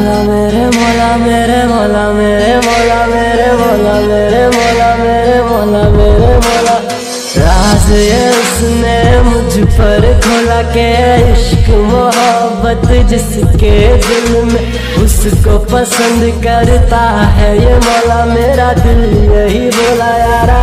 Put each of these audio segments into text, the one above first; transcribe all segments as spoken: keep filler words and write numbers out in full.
मौला मेरे मौला मेरे मौला मेरे मौला मेरे मौला मेरे मौला मेरे मौला मेरे मौला। राज ये उसने मुझ पर खोला के इश्क मोहब्बत जिसके दिल में उसको पसंद करता है ये मौला मेरा दिल यही बोला यारा।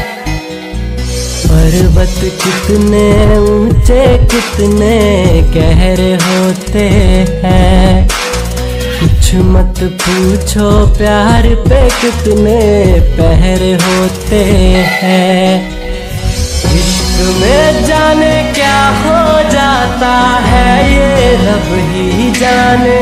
पर्वत कितने ऊंचे कितने गहरे होते हैं, कुछ मत पूछो प्यार पे कितने पहर होते हैं। इश्क में जाने क्या हो जाता है ये रब ही जाने,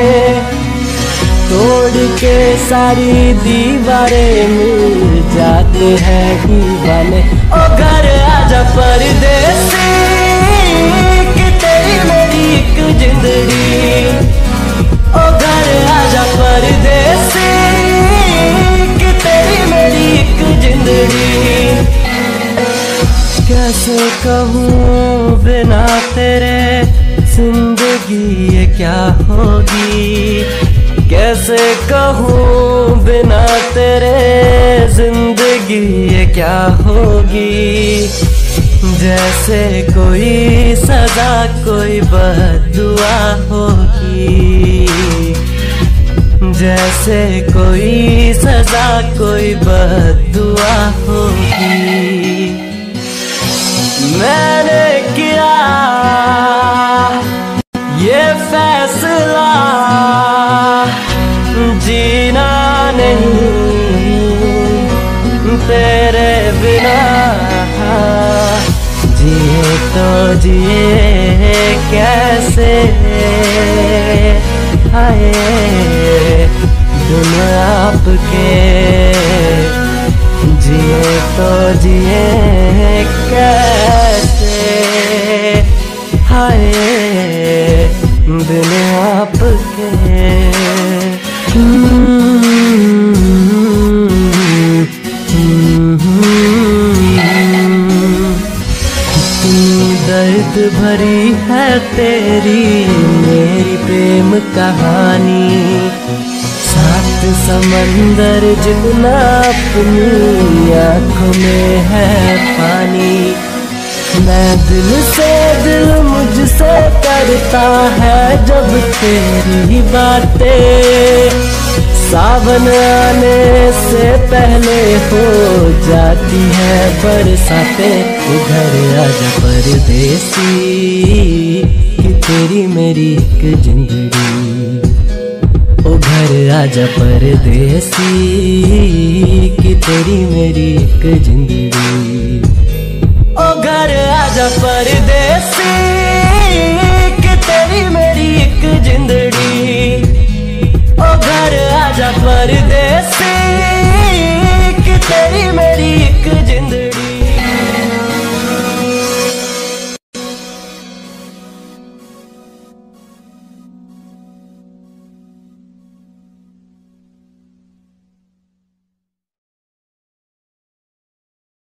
तोड़ के सारी दीवारें मिल जाते हैं दीवाने। ओ घर आजा परदेसी कि तेरी मेरी एक जिंदड़ी, ओ घर आजा परदेसी कि तेरी मेरी एक जिंदड़ी। कैसे कहूँ बिना तेरे जिंदगी ये क्या होगी, कैसे कहूँ बिना तेरे जिंदगी ये क्या होगी। जैसे कोई सजा कोई बद्दुआ होगी, जैसे कोई सजा कोई बद्दुआ होगी। मैंने किया ये फैसला जीना नहीं तेरे बिना, जिए तो जिए कैसे आए दुनिया आपके, जिए तो जिए कैसे हाय दुनिया आपके। दर्द भरी है तेरी मेरी प्रेम कहानी, सात समंदर जितना अपनी आँखों में है पानी। मैं दिल से दिल मुझसे करता है जब तेरी बातें, सावन आने से पहले हो जाती है बरसातें। उधर आजा परदेसी कि तेरी मेरी एक जिंदगी, उधर आजा परदेसी कि तेरी मेरी एक जिंदगी। ओ घर आजा परदेसी